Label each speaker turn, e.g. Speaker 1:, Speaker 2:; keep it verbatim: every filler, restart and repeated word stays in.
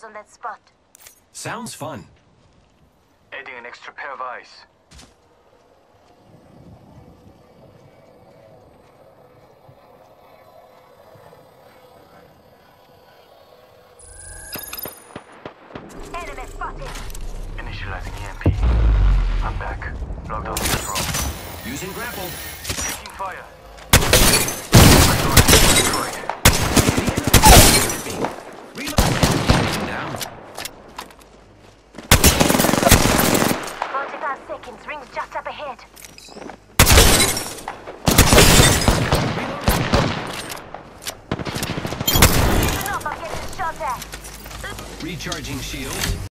Speaker 1: on that spot.
Speaker 2: Sounds fun.
Speaker 3: Adding an extra pair of eyes.
Speaker 1: Enemy spotted.
Speaker 3: Initializing E M P. I'm back. Logged off control.
Speaker 2: Using grapple.
Speaker 3: Taking fire. My door is destroyed.
Speaker 2: Reload. Taken down.
Speaker 1: forty-five seconds. Rings just up ahead. Listen up, I'm getting shot at.
Speaker 2: Recharging shields.